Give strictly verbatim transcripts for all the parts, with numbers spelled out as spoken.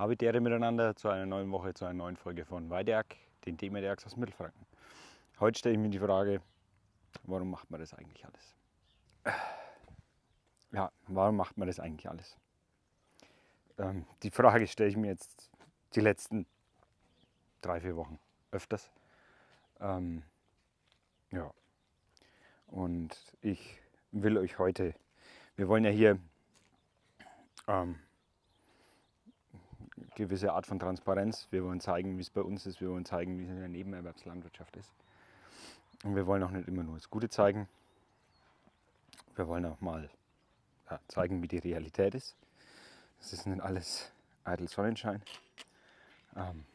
Habe die Ehre miteinander zu einer neuen Woche, zu einer neuen Folge von Weideak, den D-Mediax aus Mittelfranken. Heute stelle ich mir die Frage, warum macht man das eigentlich alles? Ja, warum macht man das eigentlich alles? Ähm, die Frage stelle ich mir jetzt die letzten drei, vier Wochen öfters. Ähm, ja, und ich will euch heute, wir wollen ja hier ähm, gewisse Art von Transparenz. Wir wollen zeigen, wie es bei uns ist. Wir wollen zeigen, wie es in der Nebenerwerbslandwirtschaft ist. Und wir wollen auch nicht immer nur das Gute zeigen. Wir wollen auch mal ja, zeigen, wie die Realität ist. Das ist nicht alles eitel Sonnenschein. Ähm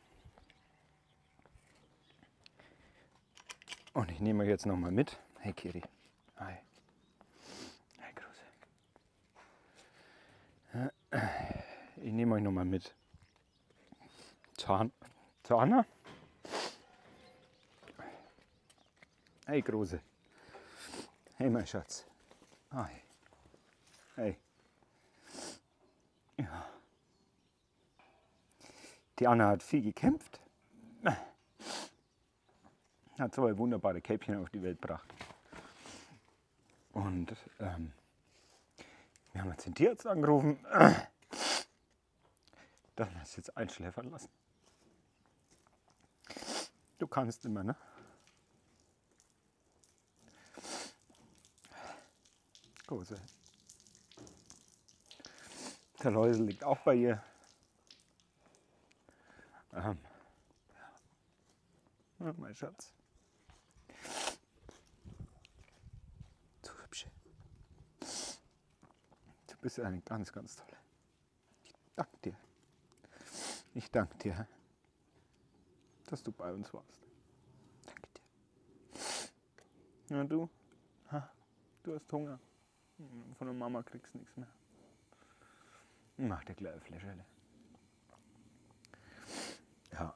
Und ich nehme euch jetzt nochmal mit. Hey Kiri. Hi. Hey Große. Ich nehme euch nochmal mit. Zahn. Zahner? Hey Große. Hey mein Schatz. Hi. Hey. Ja. Die Anna hat viel gekämpft. Hat zwei wunderbare Kälbchen auf die Welt gebracht. Und ähm, wir haben jetzt den Tierarzt angerufen, dass wir es jetzt einschläfern lassen. Du kannst immer, ne? Große. Der Läusel liegt auch bei ihr. Ähm, ja, mein Schatz. So hübsch. Du bist eine ganz, ganz tolle. Ich danke dir. Ich danke dir, dass du bei uns warst. Danke dir. Ja, du? Ha, du hast Hunger. Von der Mama kriegst du nichts mehr. Mach dir gleich eine Fläschele. Ja.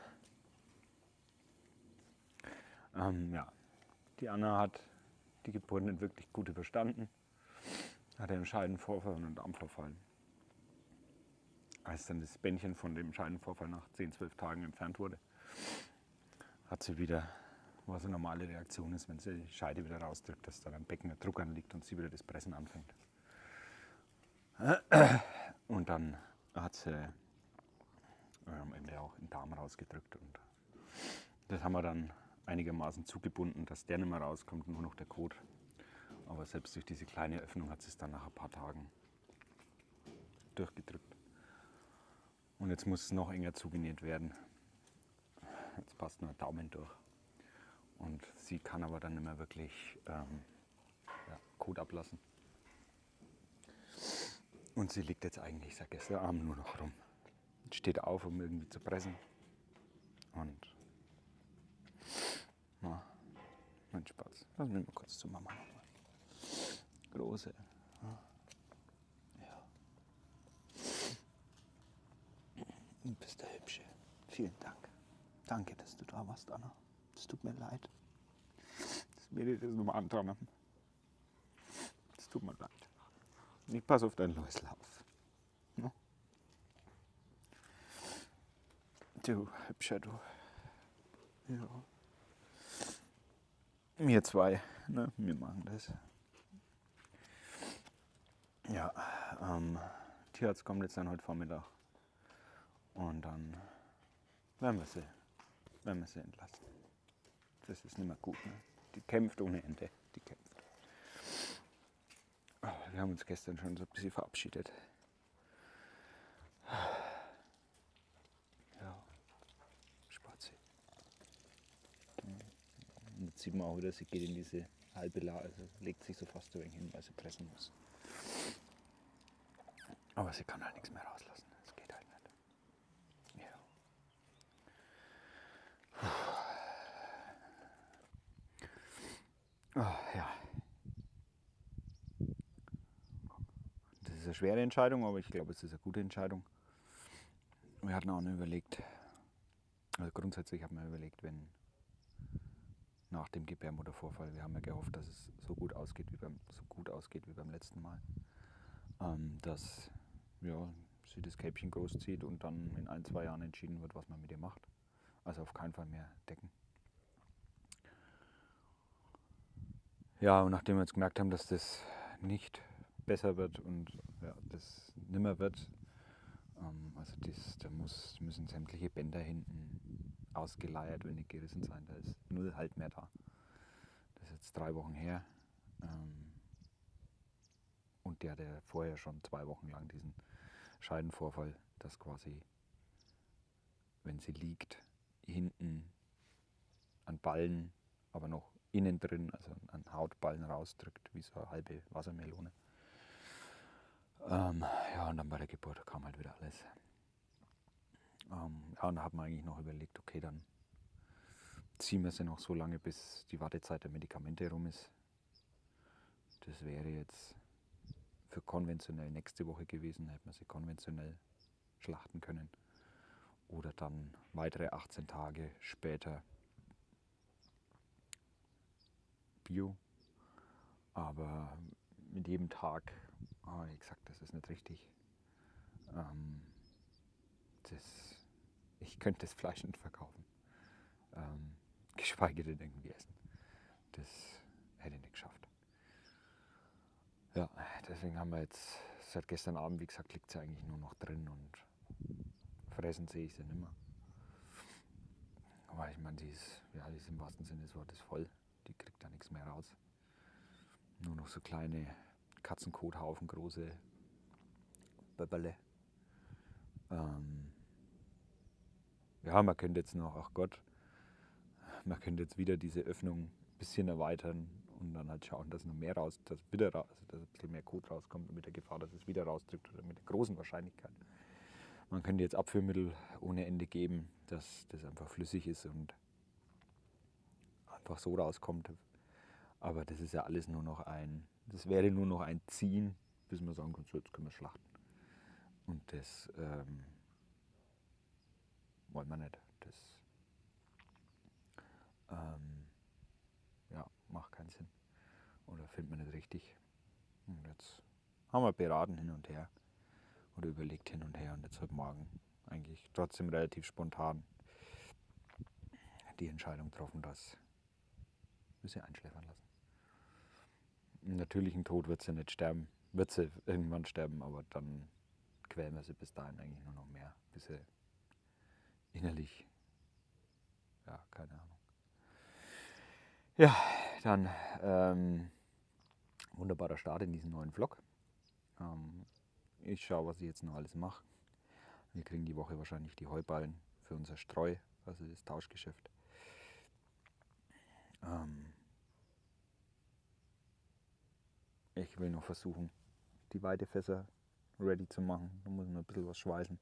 Ähm, ja. Die Anna hat die Geburt nicht wirklich gut überstanden. Hatte einen Scheidenvorfall und einen Darmverfall. Als dann das Bändchen von dem Scheidenvorfall nach zehn, zwölf Tagen entfernt wurde, hat sie wieder, was eine normale Reaktion ist, wenn sie die Scheide wieder rausdrückt, dass dann am Becken der Druck anliegt und sie wieder das Pressen anfängt. Und dann hat sie am Ende auch den Darm rausgedrückt. Und das haben wir dann einigermaßen zugebunden, dass der nicht mehr rauskommt, nur noch der Kot. Aber selbst durch diese kleine Öffnung hat sie es dann nach ein paar Tagen durchgedrückt. Und jetzt muss es noch enger zugenäht werden. Jetzt passt nur ein Daumen durch. Und sie kann aber dann nicht mehr wirklich ähm, ja, Kot ablassen. Und sie liegt jetzt eigentlich seit gestern Abend nur noch rum. Und steht auf, um irgendwie zu pressen. Und na, mein Spaß. Lass mich mal kurz zu Mama nochmal. Große. Ja. Du bist der Hübsche. Vielen Dank. Danke, dass du da warst, Anna. Es tut mir leid, dass wir dir das nochmal angetan haben. Es tut mir leid. Ich pass auf deinen Läusel auf. No? Du, Hübscher, du. Ja. Wir zwei, ne? Wir machen das. Ja, ähm, Tierarzt kommt jetzt dann heute Vormittag. Und dann werden wir sie, werden wir sie entlassen. Das ist nicht mehr gut, ne? Die kämpft ohne Ende. Die kämpft. Wir haben uns gestern schon so ein bisschen verabschiedet. Ja, Spazi. Und jetzt sieht man auch wieder, sie geht in diese halbe Lage, also legt sich so fast ein wenig hin, weil sie pressen muss. Aber sie kann halt nichts mehr rauslassen. Das geht halt nicht. Ja. Oh, ja. Das ist eine schwere Entscheidung, aber ich glaube, es ist eine gute Entscheidung. Wir hatten auch noch überlegt, also grundsätzlich haben wir überlegt, wenn nach dem Gebärmuttervorfall, wir haben ja gehofft, dass es so gut ausgeht wie beim, so gut ausgeht wie beim letzten Mal, ähm, dass ja, sie das Kälbchen großzieht und dann in ein, zwei Jahren entschieden wird, was man mit ihr macht. Also auf keinen Fall mehr decken. Ja, und nachdem wir jetzt gemerkt haben, dass das nicht besser wird und ja, das nimmer wird, ähm, also das, da muss, müssen sämtliche Bänder hinten ausgeleiert, wenn nicht gerissen sein, da ist null Halt mehr da. Das ist jetzt drei Wochen her. Ähm, und der hatte vorher schon zwei Wochen lang diesen Scheidenvorfall, dass quasi, wenn sie liegt, hinten an Ballen, aber noch innen drin, also an Hautballen rausdrückt, wie so eine halbe Wassermelone. Ähm, ja, und dann bei der Geburt kam halt wieder alles. Ähm, ja, und da hat man eigentlich noch überlegt, okay, dann ziehen wir sie noch so lange, bis die Wartezeit der Medikamente rum ist. Das wäre jetzt für konventionell nächste Woche gewesen, hätte man sie konventionell schlachten können. Oder dann weitere achtzehn Tage später Bio. Aber mit jedem Tag, oh, wie gesagt, das ist nicht richtig. Ähm, das, ich könnte das Fleisch nicht verkaufen. Ähm, geschweige denn irgendwie essen. Das hätte ich nicht geschafft. Ja, deswegen haben wir jetzt seit gestern Abend, wie gesagt, liegt sie eigentlich nur noch drin und fressen sehe ich sie nicht mehr. Aber ich meine, die ist, ja, die ist im wahrsten Sinne des Wortes voll. Die kriegt da nichts mehr raus. Nur noch so kleine Katzenkothaufen, große Böbberle. Ähm ja, man könnte jetzt noch, ach Gott, man könnte jetzt wieder diese Öffnung ein bisschen erweitern und dann halt schauen, dass noch mehr raus, dass wieder raus, also dass ein bisschen mehr Kot rauskommt mit der Gefahr, dass es wieder rausdrückt oder mit der großen Wahrscheinlichkeit. Man könnte jetzt Abführmittel ohne Ende geben, dass das einfach flüssig ist und einfach so rauskommt. Aber das ist ja alles nur noch ein, das wäre nur noch ein Ziehen, bis man sagen kann, so, jetzt können wir schlachten. Und das ähm, wollen wir nicht. Das ähm, ja, macht keinen Sinn. Oder findet man nicht richtig. Und jetzt haben wir beraten hin und her. Oder überlegt hin und her. Und jetzt heute Morgen eigentlich trotzdem relativ spontan die Entscheidung getroffen, dass wir sie einschläfern lassen. Im natürlichen Tod wird sie nicht sterben. Wird sie irgendwann sterben, aber dann quälen wir sie bis dahin eigentlich nur noch mehr. Bis sie innerlich, ja, keine Ahnung. Ja, dann ähm, wunderbarer Start in diesen neuen Vlog. Ähm, ich schaue, was ich jetzt noch alles mache. Wir kriegen die Woche wahrscheinlich die Heuballen für unser Streu, also das Tauschgeschäft. Ähm, ich will noch versuchen, die Weidefässer ready zu machen. Da muss man ein bisschen was schweißen,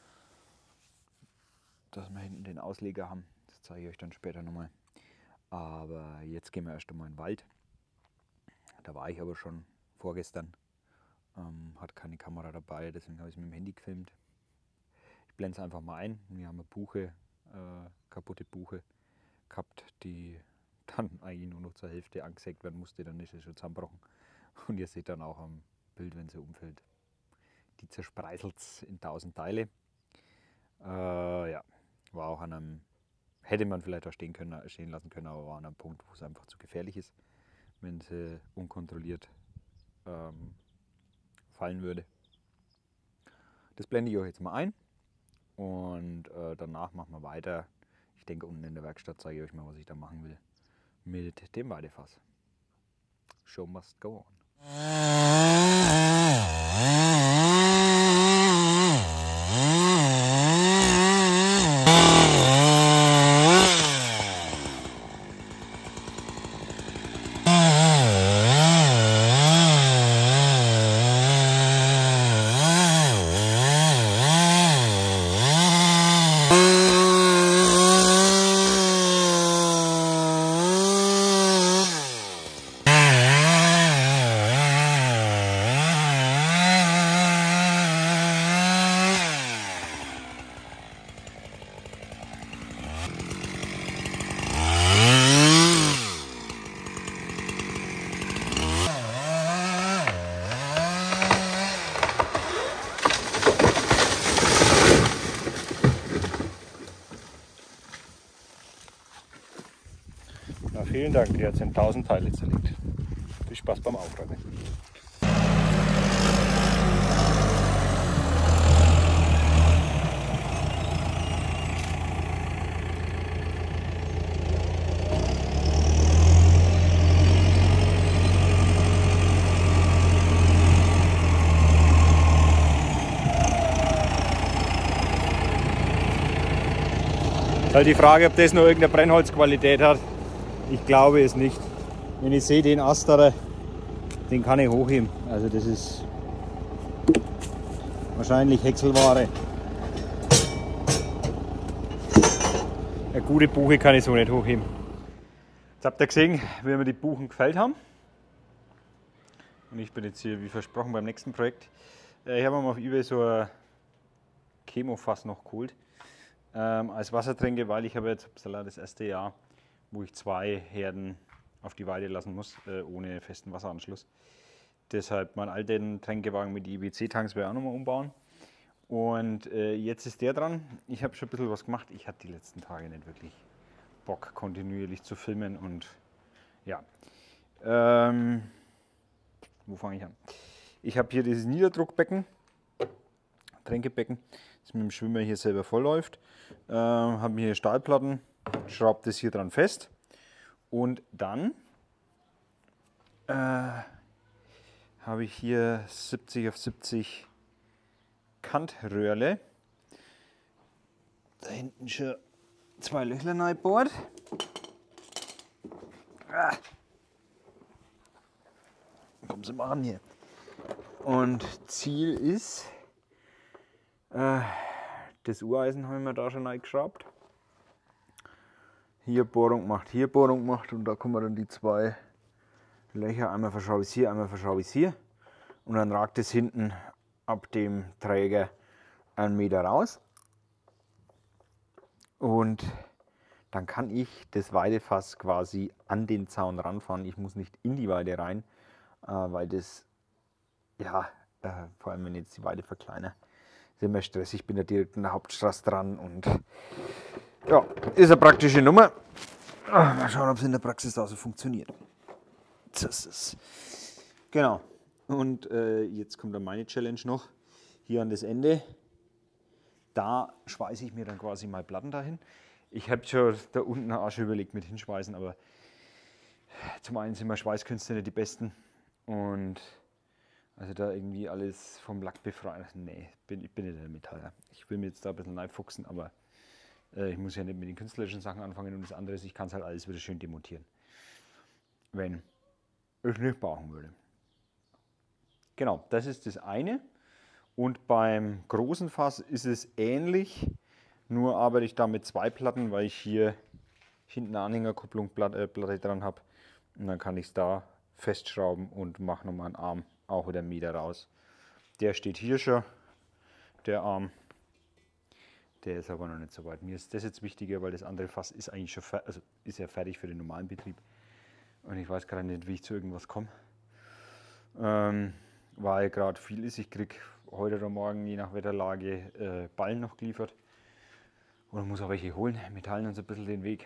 dass wir hinten den Ausleger haben. Das zeige ich euch dann später nochmal. Aber jetzt gehen wir erst einmal in den Wald. Da war ich aber schon vorgestern. Ähm, hatte keine Kamera dabei, deswegen habe ich es mit dem Handy gefilmt. Ich blende es einfach mal ein. Wir haben eine Buche, äh, kaputte Buche gehabt, die dann eigentlich nur noch zur Hälfte angesägt werden musste. Dann ist es schon zusammengebrochen. Und ihr seht dann auch am Bild, wenn sie umfällt, die zerspreiselt in tausend Teile. Äh, ja, war auch an einem, hätte man vielleicht auch stehen, können, stehen lassen können, aber war an einem Punkt, wo es einfach zu gefährlich ist, wenn sie unkontrolliert ähm, fallen würde. Das blende ich euch jetzt mal ein und äh, danach machen wir weiter. Ich denke, unten in der Werkstatt zeige ich euch mal, was ich da machen will mit dem Weidefass. Show must go on. Vielen Dank, die hat es in tausend Teile zerlegt. Viel Spaß beim Aufräumen. Ist halt die Frage, ob das noch irgendeine Brennholzqualität hat. Ich glaube es nicht. Wenn ich sehe, den Ast da, den kann ich hochheben. Also das ist wahrscheinlich Häckselware. Eine gute Buche kann ich so nicht hochheben. Jetzt habt ihr gesehen, wie wir die Buchen gefällt haben. Und ich bin jetzt hier, wie versprochen, beim nächsten Projekt. Ich habe mir auf eBay so ein Chemofass noch geholt. Ähm, als Wassertränke, weil ich habe jetzt das erste Jahr, wo ich zwei Herden auf die Weide lassen muss, äh, ohne festen Wasseranschluss. Deshalb meinen alten Tränkewagen mit I B C-Tanks werde ich auch nochmal umbauen. Und äh, jetzt ist der dran. Ich habe schon ein bisschen was gemacht. Ich hatte die letzten Tage nicht wirklich Bock, kontinuierlich zu filmen. Und ja, ähm, wo fange ich an? Ich habe hier dieses Niederdruckbecken, Tränkebecken, das mit dem Schwimmer hier selber voll läuft. Äh, habe hier Stahlplatten, schraube das hier dran fest und dann äh, habe ich hier siebzig auf siebzig Kantröhrle. Da hinten schon zwei Löchler reingebohrt. Ah. Kommen Sie mal ran hier. Und Ziel ist, äh, das Ureisen habe ich mir da schon reingeschraubt. Hier Bohrung gemacht, hier Bohrung gemacht und da kommen dann die zwei Löcher. Einmal verschraube ich es hier, einmal verschraube ich es hier. Und dann ragt es hinten ab dem Träger einen Meter raus. Und dann kann ich das Weidefass quasi an den Zaun ranfahren. Ich muss nicht in die Weide rein, äh, weil das, ja, äh, vor allem wenn ich jetzt die Weide verkleinere, ist immer stressig. Ich bin da direkt in der Hauptstraße dran und ja, ist eine praktische Nummer. Mal schauen, ob es in der Praxis auch so funktioniert. Das ist genau. Und äh, jetzt kommt dann meine Challenge noch. Hier an das Ende. Da schweiße ich mir dann quasi mal Platten dahin. Ich habe schon da unten auch schon überlegt mit hinschweißen, aber zum einen sind meine Schweißkünste nicht die besten. Und also da irgendwie alles vom Lack befreien. Nee, bin, ich bin nicht der Metaller. Ich will mir jetzt da ein bisschen reinfuchsen, aber äh, ich muss ja nicht mit den künstlerischen Sachen anfangen und das andere ist, ich kann es halt alles wieder schön demontieren. Wenn ich nicht brauchen würde. Genau, das ist das eine. Und beim großen Fass ist es ähnlich, nur arbeite ich da mit zwei Platten, weil ich hier hinten eine Anhängerkupplung Platte, Platte dran habe. Und dann kann ich es da festschrauben und mache nochmal einen Arm auch wieder einen Meter raus. Der steht hier schon, der Arm. Der ist aber noch nicht so weit. Mir ist das jetzt wichtiger, weil das andere Fass ist eigentlich schon also ist ja fertig für den normalen Betrieb. Und ich weiß gerade nicht, wie ich zu irgendwas komme. Ähm, weil gerade viel ist. Ich kriege heute oder morgen, je nach Wetterlage, äh, Ballen noch geliefert. Oder muss auch welche holen. Wir teilen uns ein bisschen den Weg.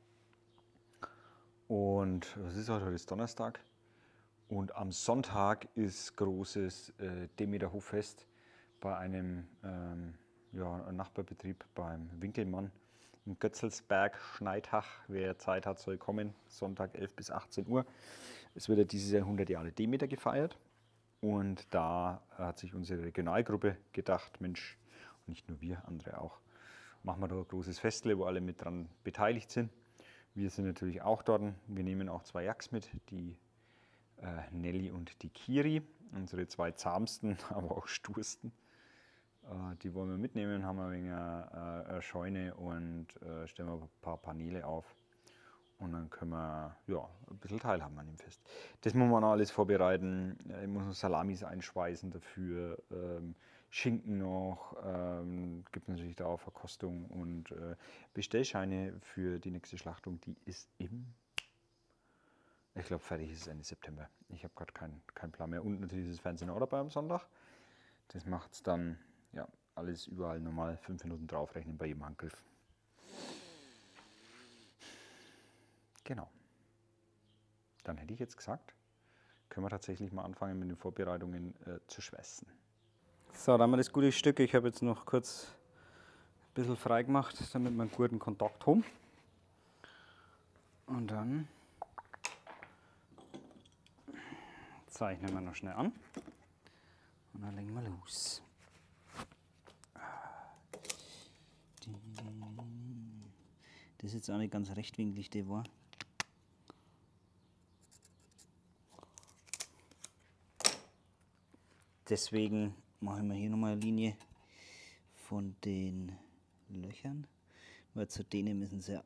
Und was ist heute? Heute ist Donnerstag. Und am Sonntag ist großes äh, Demeter-Hoffest bei einem ähm, ja, Nachbarbetrieb beim Winkelmann in Götzelsberg, Schneidach. Wer Zeit hat, soll kommen. Sonntag elf bis achtzehn Uhr. Es wird ja dieses Jahr hundert Jahre Demeter gefeiert. Und da hat sich unsere Regionalgruppe gedacht, Mensch, nicht nur wir, andere auch, machen wir da ein großes Festle, wo alle mit dran beteiligt sind. Wir sind natürlich auch dort. Wir nehmen auch zwei Yaks mit, die äh, Nelly und die Kiri, unsere zwei zahmsten, aber auch stursten. Äh, die wollen wir mitnehmen, haben wir wegen einer, äh, eine Scheune und äh, stellen wir ein paar Paneele auf. Und dann können wir ja, ein bisschen teilhaben an dem Fest. Das muss man alles vorbereiten. Ich muss noch Salamis einschweißen dafür, ähm, Schinken noch, ähm, gibt natürlich da auch Verkostung und äh, Bestellscheine für die nächste Schlachtung. Die ist im, ich glaube fertig ist es Ende September. Ich habe gerade keinen kein Plan mehr. Und natürlich ist das Fernsehen auch dabei am Sonntag. Das macht es dann ja, alles überall normal fünf Minuten draufrechnen bei jedem Handgriff. Genau. dann hätte ich jetzt gesagt, können wir tatsächlich mal anfangen mit den Vorbereitungen äh, zu schwätzen. So, dann haben wir das gute Stück. Ich habe jetzt noch kurz ein bisschen frei gemacht, damit wir einen guten Kontakt haben. Und dann zeichnen wir noch schnell an. Und dann legen wir los. Das ist jetzt auch nicht ganz rechtwinklig, der war. Deswegen mache ich mir hier nochmal eine Linie von den Löchern, weil zu denen müssen sie,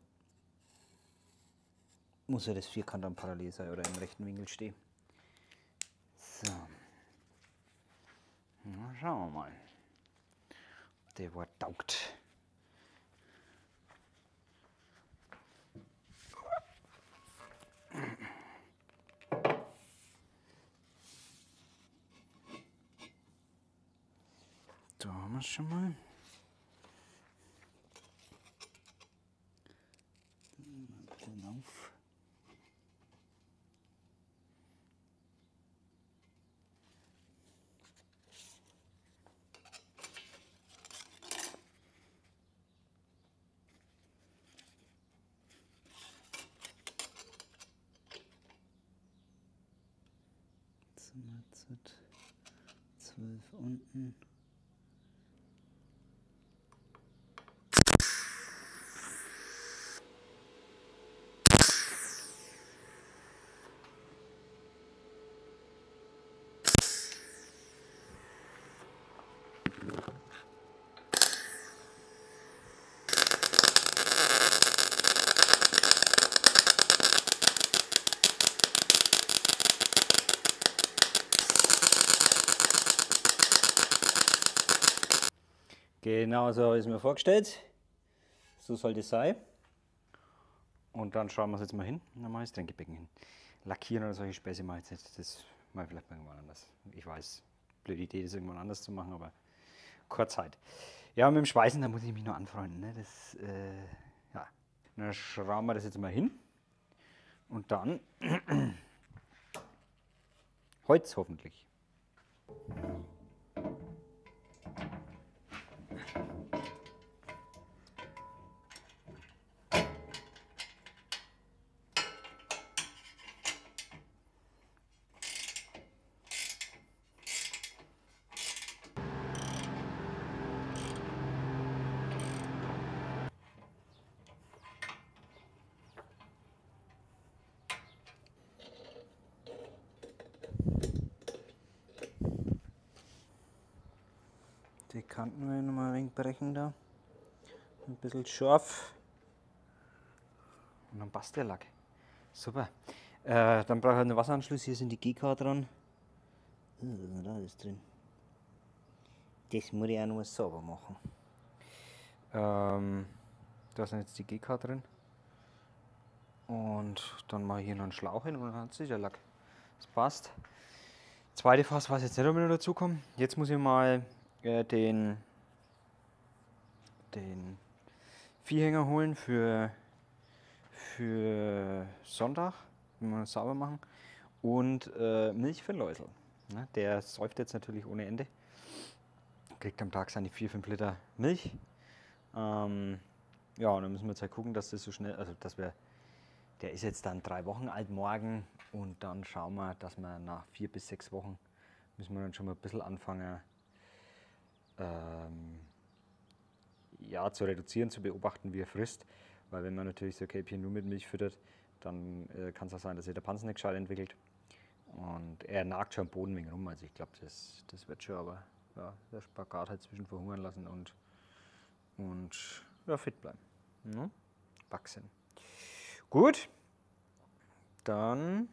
muss ja das Vierkant dann parallel sein oder im rechten Winkel stehen. So, na, schauen wir mal, ob der Wort taugt. Da haben wir es schon mal. Ein bisschen auf. zwölf unten. Genau so habe ich es mir vorgestellt. So soll das sein. Und dann schauen wir es jetzt mal hin. Dann mache ich das Tränkebecken hin. Lackieren oder solche Späße mache ich jetzt nicht. Das mache ich vielleicht mal irgendwann anders. Ich weiß, blöde Idee, das irgendwann anders zu machen, aber keine Zeit. Ja, mit dem Schweißen, da muss ich mich noch anfreunden. Ne? Das, äh, ja. Dann schrauben wir das jetzt mal hin. Und dann Holz hoffentlich. Die Kanten will ich noch mal ein wenig brechen da. Ein bisschen scharf. Und dann passt der Lack. Super. Äh, dann brauche ich einen Wasseranschluss. Hier sind die G K dran. Oh, was ist denn da alles drin? Das muss ich auch noch sauber machen. Ähm, da sind jetzt die G K drin. Und dann mache ich hier noch einen Schlauch hin und dann hat sich der Lack. Das passt. Zweite Fass weiß jetzt nicht, ob wir noch dazu kommen. Jetzt muss ich mal den, den Viehhänger holen für, für Sonntag, wenn wir das sauber machen, und äh, Milch für den Läusel. Ne, der säuft jetzt natürlich ohne Ende, kriegt am Tag seine vier, fünf Liter Milch. Ähm, ja, und dann müssen wir jetzt halt gucken, dass das so schnell, also dass wir, der ist jetzt dann drei Wochen alt morgen, und dann schauen wir, dass wir nach vier bis sechs Wochen müssen wir dann schon mal ein bisschen anfangen, Ähm, ja, zu reduzieren, zu beobachten, wie er frisst. Weil wenn man natürlich so Kälbchen nur mit Milch füttert, dann äh, kann es auch sein, dass sich der Panzer nicht gescheit entwickelt. Und er nagt schon am Boden wegen rum, also ich glaube, das, das wird schon, aber ja, der Spagat halt zwischen verhungern lassen und, und ja, fit bleiben. Ja, wachsen. Gut, dann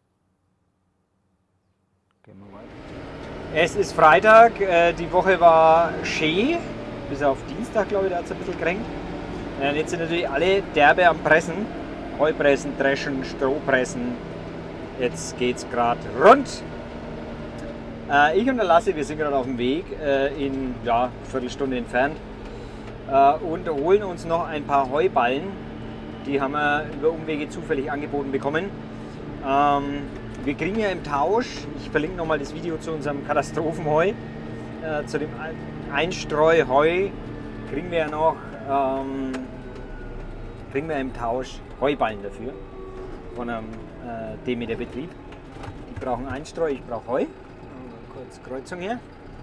gehen wir weiter. Es ist Freitag, äh, die Woche war schön, bis auf Dienstag, glaube ich, da hat es ein bisschen geregnet. Äh, jetzt sind natürlich alle derbe am Pressen, Heupressen, Dreschen, Strohpressen. Jetzt geht es gerade rund. Äh, ich und der Lasse, wir sind gerade auf dem Weg, äh, in ja, eine Viertelstunde entfernt, äh, und holen uns noch ein paar Heuballen. Die haben wir über Umwege zufällig angeboten bekommen. Ähm, wir kriegen ja im Tausch, ich verlinke nochmal das Video zu unserem Katastrophenheu, äh, zu dem Einstreu Heu, kriegen wir ja noch, ähm, kriegen wir im Tausch Heuballen dafür, von einem äh, Demeter-Betrieb. Die brauchen Einstreu, ich brauche Heu. Kurz Kreuzung hier.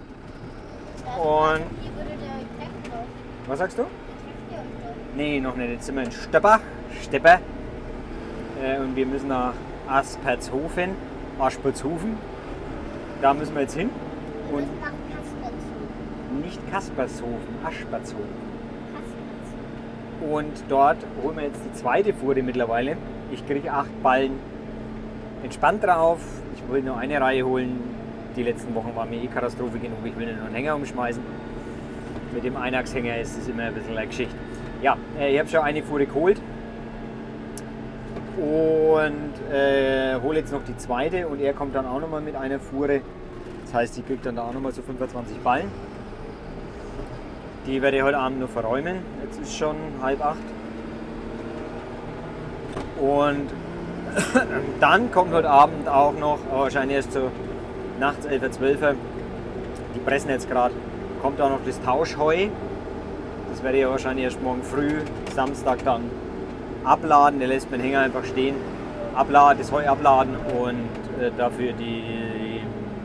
Und was sagst du? Nee, noch nicht. Jetzt sind wir in Stepper. Stepper. Äh, und wir müssen nach Aspertshofen. Aspertshofen. Da müssen wir jetzt hin. Und nicht Kaspershofen, Aspertshofen. Und dort holen wir jetzt die zweite Fuhre mittlerweile. Ich kriege acht Ballen entspannt drauf. Ich will nur eine Reihe holen. Die letzten Wochen waren mir eh Katastrophe genug. Ich will nur einen Hänger umschmeißen. Mit dem Einachshänger ist es immer ein bisschen eine Geschichte. Ja, ich habe schon eine Fuhre geholt. Und äh, hole jetzt noch die zweite. Und er kommt dann auch nochmal mit einer Fuhre. Das heißt, ich kriege dann da auch nochmal so fünfundzwanzig Ballen. Die werde ich heute Abend noch verräumen. Jetzt ist schon halb acht. Und dann kommt heute Abend auch noch, wahrscheinlich erst so nachts elf, zwölf, die pressen jetzt gerade, kommt auch noch das Tauschheu. Das werde ich ja wahrscheinlich erst morgen früh, Samstag dann abladen. Der lässt meinen Hänger einfach stehen, abladen, das Heu abladen und äh, dafür die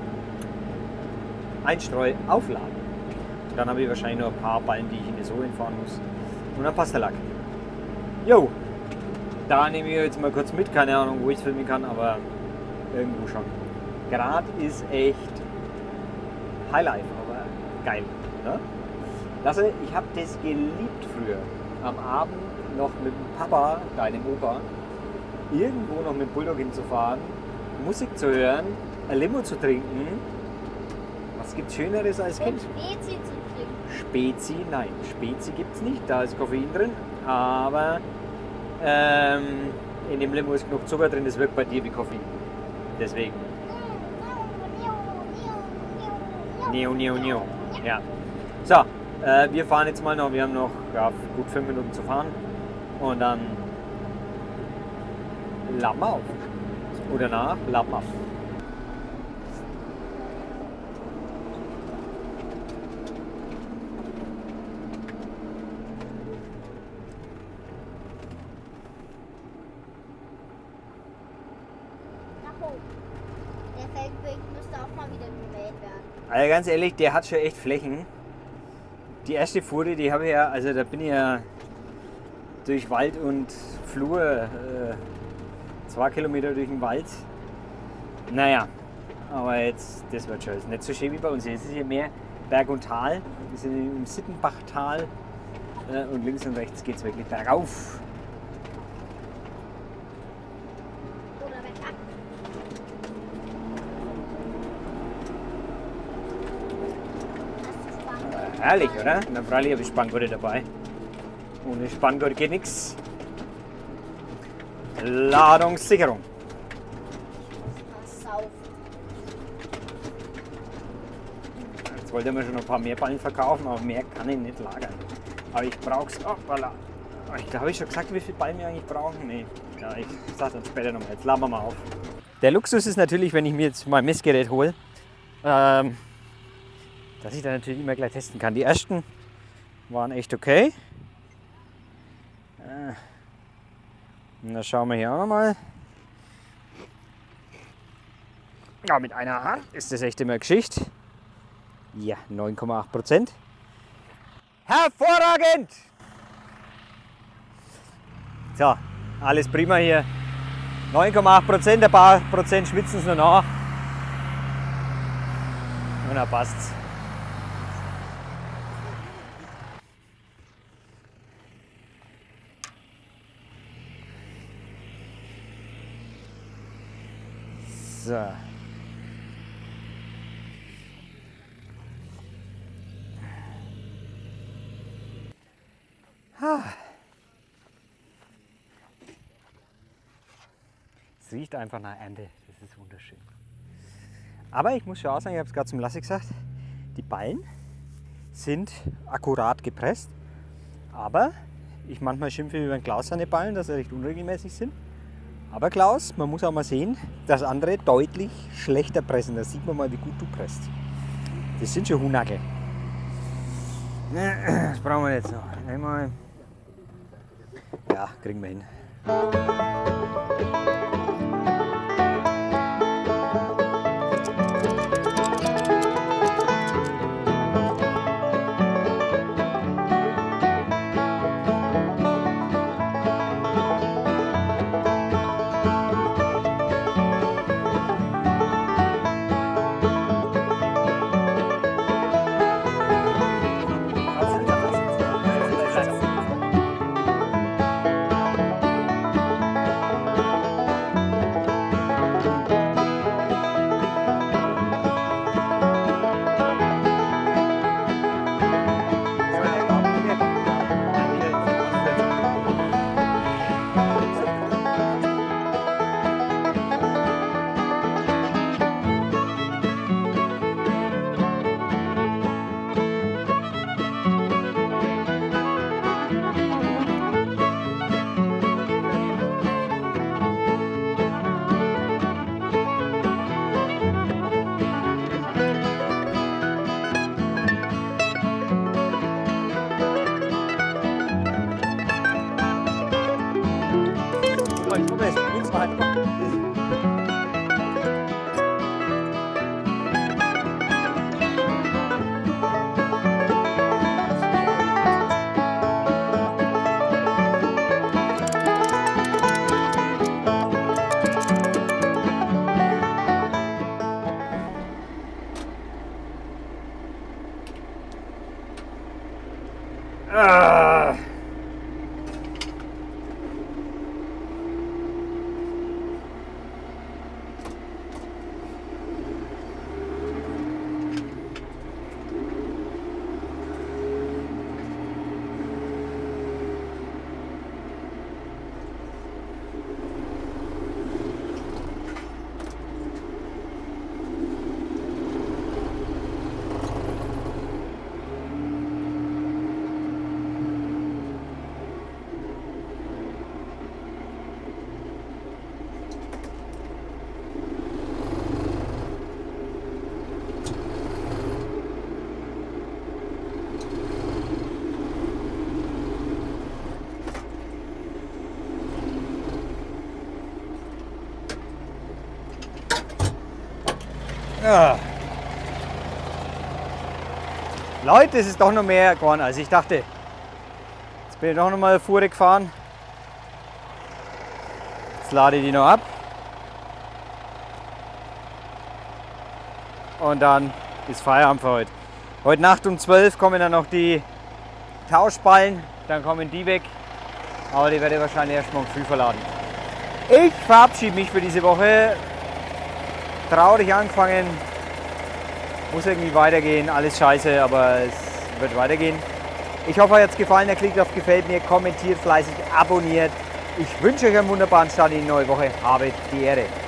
Einstreu aufladen. Dann habe ich wahrscheinlich noch ein paar Ballen, die ich in die Sohle fahren muss. Und dann passt der Lack. Jo, da nehme ich jetzt mal kurz mit, keine Ahnung, wo ich es filmen kann, aber irgendwo schon. Grad ist echt Highlife, aber geil. Ne? Lasse, ich habe das geliebt früher. Am Abend noch mit dem Papa, deinem Opa, irgendwo noch mit Bulldog hinzufahren, Musik zu hören, ein Limo zu trinken. Was gibt Schöneres als Kind? Spezi zu trinken. Spezi, nein, Spezi gibt es nicht, da ist Koffein drin, aber ähm, in dem Limo ist genug Zucker drin, das wirkt bei dir wie Koffein. Deswegen. Neo, neo, neo. Ja. So, äh, wir fahren jetzt mal noch, wir haben noch ja, gut fünf Minuten zu fahren und dann laden wir auf. Oder nach, laden wir auf. Der Feldweg müsste auch mal wieder gemäht werden. Also ganz ehrlich, der hat schon echt Flächen. Die erste Fuhre, die habe ich ja, also da bin ich ja durch Wald und Flur, äh, zwei Kilometer durch den Wald. Naja, aber jetzt, das wird schon. Ist nicht so schön wie bei uns. Es ist hier mehr Berg und Tal. Wir sind im Sittenbachtal äh, und links und rechts geht es wirklich bergauf. Oder bergab. Herrlich, oder? Na freilich habe ich Spanngurte dabei. Ohne Spanngurt geht nichts. Ladungssicherung. Ich muss mal saufen. Jetzt wollte mir schon noch ein paar mehr Ballen verkaufen, aber mehr kann ich nicht lagern. Aber ich brauche es. Oh, voilà. Ich glaube, ich schon gesagt, wie viele Ballen wir eigentlich brauchen. Nee. Ja, ich sage dann später nochmal. Jetzt laden wir mal auf. Der Luxus ist natürlich, wenn ich mir jetzt mein Messgerät hole, ähm, dass ich da natürlich immer gleich testen kann. Die ersten waren echt okay. Äh, und dann schauen wir hier auch nochmal. Ja, mit einer Hand ist das echt immer Geschichte. Ja, neun Komma acht Prozent. Hervorragend! So, alles prima hier. neun Komma acht Prozent, ein paar Prozent schwitzen es nur nach. Und dann passt's. So. Ah. Es riecht einfach nach Ernte, das ist wunderschön. Aber ich muss schon auch sagen, ich habe es gerade zum Lassi gesagt, die Ballen sind akkurat gepresst, aber ich manchmal schimpfe über den Klaus seine Ballen, dass sie recht unregelmäßig sind. Aber Klaus, man muss auch mal sehen, dass andere deutlich schlechter pressen. Da sieht man mal, wie gut du presst. Das sind schon Hunackel. Das brauchen wir jetzt noch. Einmal. Ja, kriegen wir hin. Ah. Ja. Leute, es ist doch noch mehr geworden, als ich dachte. Jetzt bin ich doch noch mal Fuhre gefahren. Jetzt lade ich die noch ab. Und dann ist Feierabend für heute. Heute Nacht um zwölf kommen dann noch die Tauschballen. Dann kommen die weg. Aber die werde ich wahrscheinlich erst morgen früh verladen. Ich verabschiede mich für diese Woche. Traurig angefangen, muss irgendwie weitergehen, alles scheiße, aber es wird weitergehen. Ich hoffe, euch hat es gefallen, ihr klickt auf Gefällt mir, kommentiert fleißig, abonniert. Ich wünsche euch einen wunderbaren Start in die neue Woche, habet die Ehre.